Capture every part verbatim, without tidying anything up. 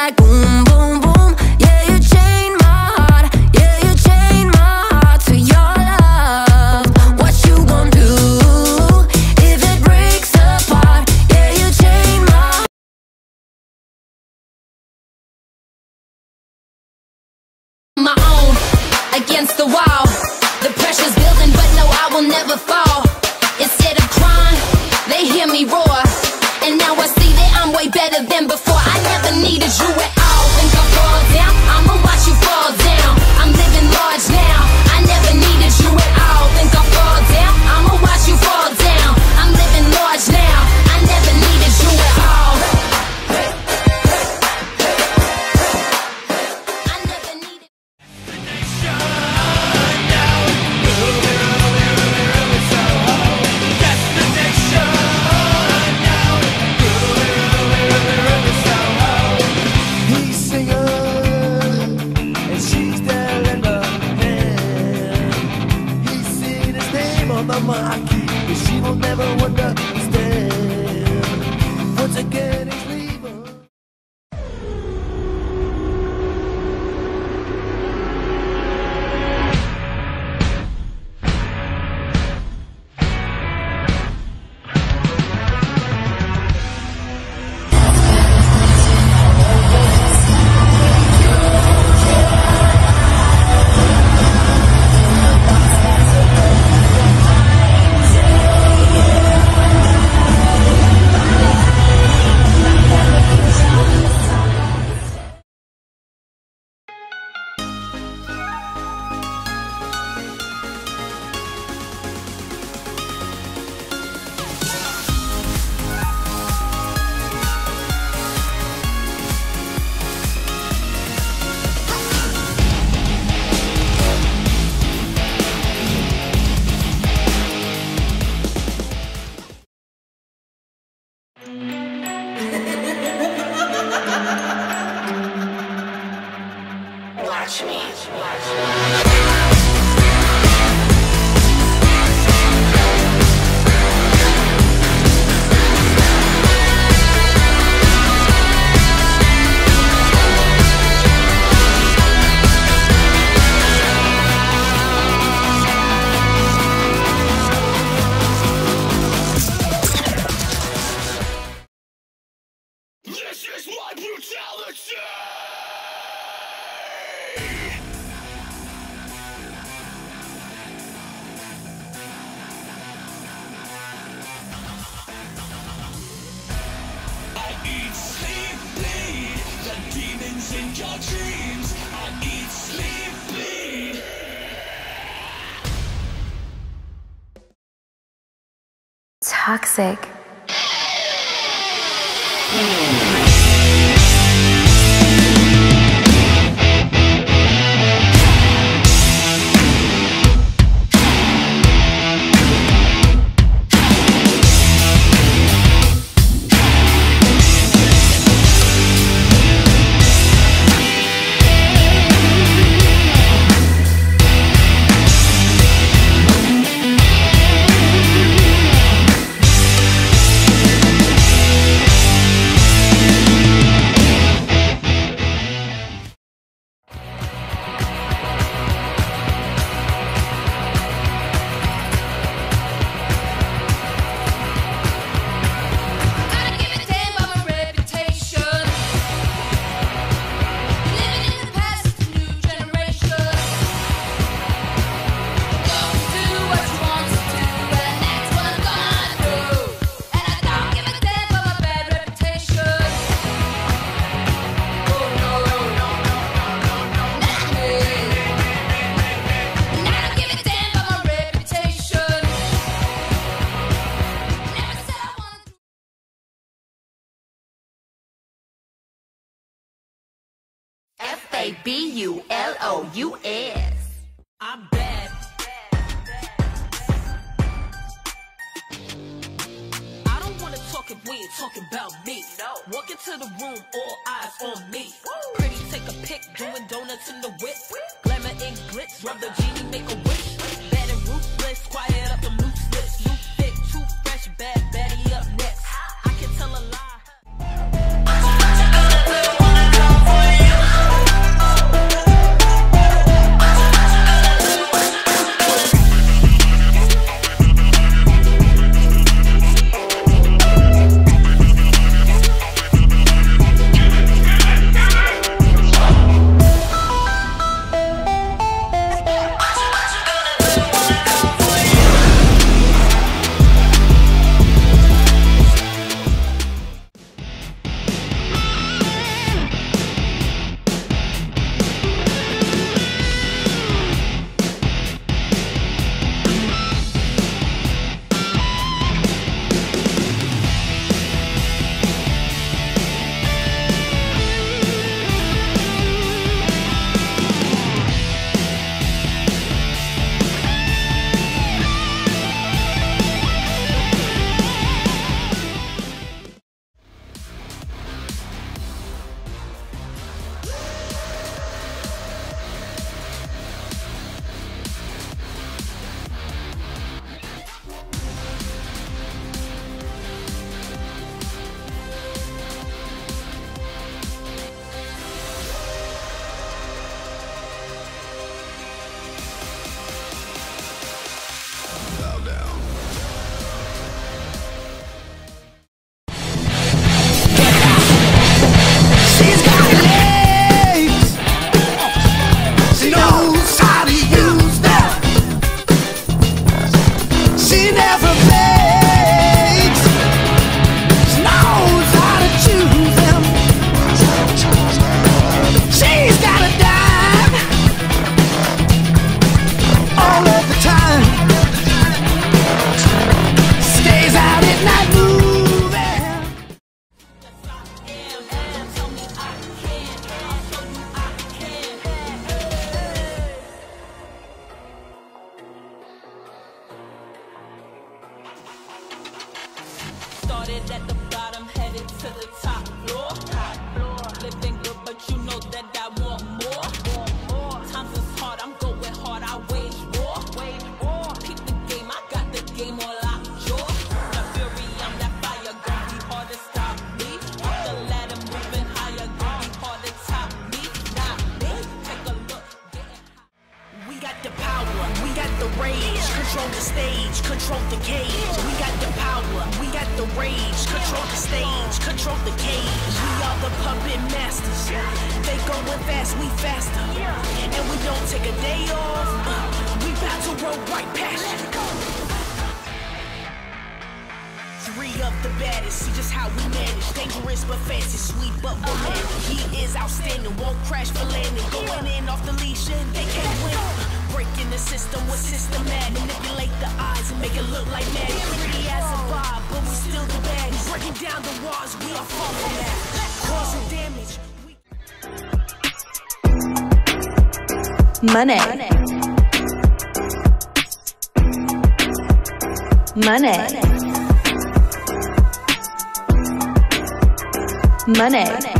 like boom, boom, boom. Yeah, you chain my heart. Yeah, you chain my heart to your love. What you gon' do if it breaks apart? Yeah, you chain my heart. My own against the wall. The pressure's building, but no, I will never fall. Instead of crying, they hear me roar. And now I see that I'm way better than before. I never needed you at all. Think I fall down? I'ma watch you fall down. I'm living large now. I never needed you at all. Think I fall down? I'ma watch you fall down. I'm living large now. I never needed you at all. I never needed. But she will never understand. Once again, it's leaving. Watch me. Watch me. This is my brutality! I eat, sleep, bleed. The demons in your dreams. I eat, sleep, bleed. Toxic. A B U L O U S. I'm bad. I don't wanna talk if we ain't talking about me. No. Walk into the room, all eyes on me. Woo. Pretty, take a pic, doing donuts in the whip. Glamour and glitz, rub the genie, make a wish. Bad and ruthless, quiet up them loose lips. You thick, too fresh, bad, baddie up next. I can tell a lie. control the stage, control the cage. We got the power, we got the rage. Control the stage, control the cage. We are the puppet masters. They going fast, we faster. And we don't take a day off. Uh, we bout to roll right past you. Three of the baddest, see just how we manage. Dangerous but fancy, sweet but romantic. He is outstanding, won't crash for landing. Going in off the leash and they can't win. Breaking the system with systematic. Manipulate the eyes and make it look like magic. Pretty as a vibe, but we still the bad. Breaking down the walls, we are far from that. Causing damage. Money. Money. Money. Money.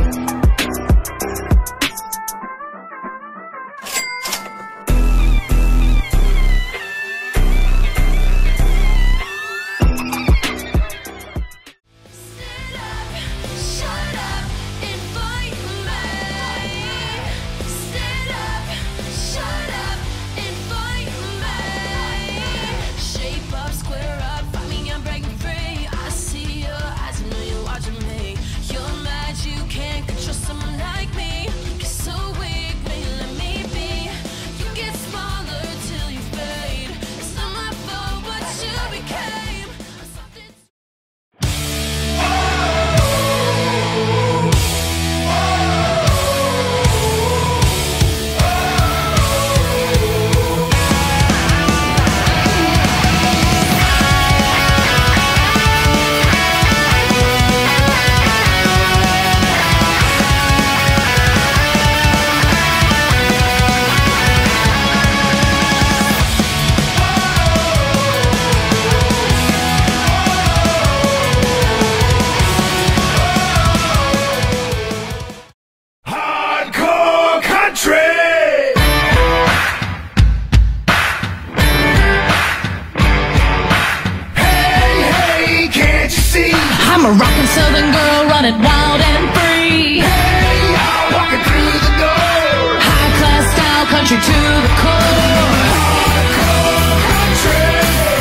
I'm a rockin' southern girl, running wild and free. Hey, I'm walking through the door. High class style, country to the core. Hardcore country.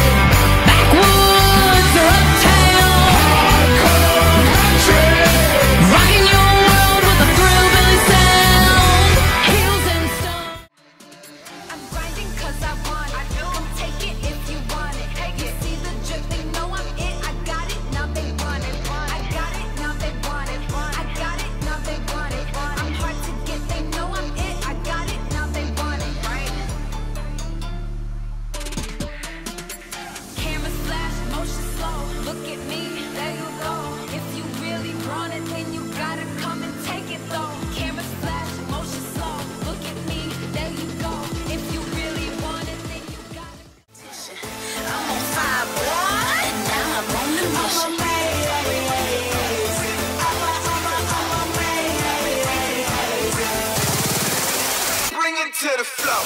Backwoods or uptown. Hardcore country. Rocking your world with a thrillbilly sound. Heels and stone. I'm grinding cause I want it. Come take it if you want it. You see the drip, they know I'm it. I got it, now they want it. I got it, now they want it. I got it, now they want it. I'm hard to get, they know I'm it. I got it, now they want it. Right? Cameras flash, motion slow. Look at me, there you go. If you really want it, then you gotta come and take it though. Cameras flash, motion slow. Look at me, there you go. If you really want it, then you gotta. I'm on fire, boy, and now I'm on the mission. Bring it to the floor.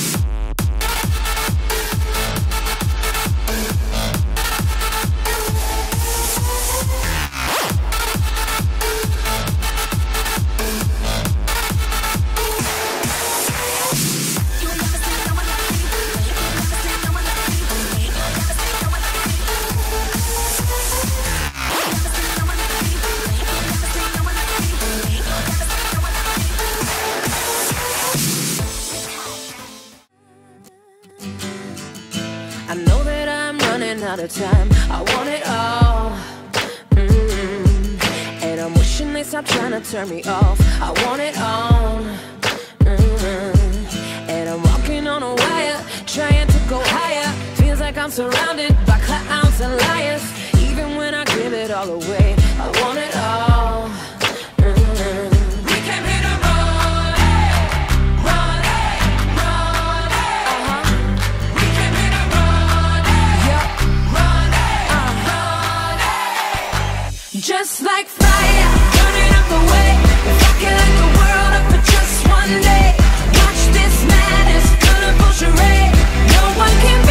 I know that I'm running out of time. I want it all. Mm-hmm. And I'm wishing they stop trying to turn me off. I want it all. Mm-hmm. And I'm walking on a wire, trying to go higher. Feels like I'm surrounded by clowns and liars. Even when I give it all away, I want it all. Mm-hmm. We came here to run, run, run. Uh-huh. We came here to run, yeah, run, uh-huh. Just like fire, burning up the way. If I can light the world up for just one day, watch this madness, colorful charade. No one can